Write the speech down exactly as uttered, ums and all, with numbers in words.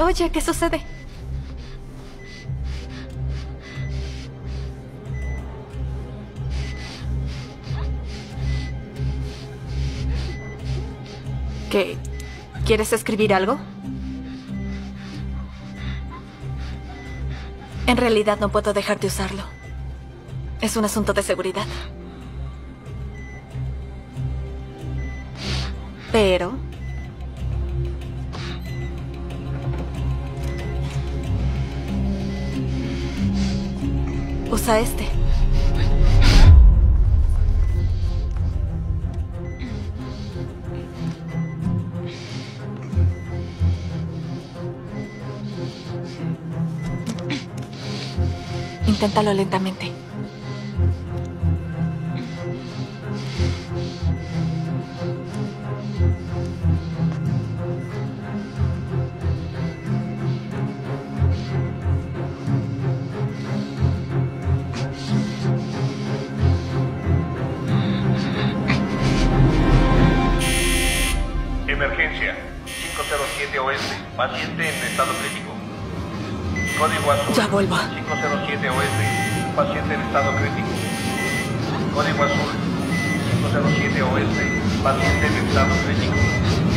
Oye, ¿qué sucede? ¿Qué? ¿Quieres escribir algo? En realidad no puedo dejar de usarlo. Es un asunto de seguridad. Pero... usa este. Inténtalo lentamente. Emergencia. cinco cero siete oeste. Paciente en estado crítico. Código azul. Ya vuelvo. cinco cero siete oeste. Paciente en estado crítico. Código azul. cinco cero siete oeste. Paciente en estado crítico.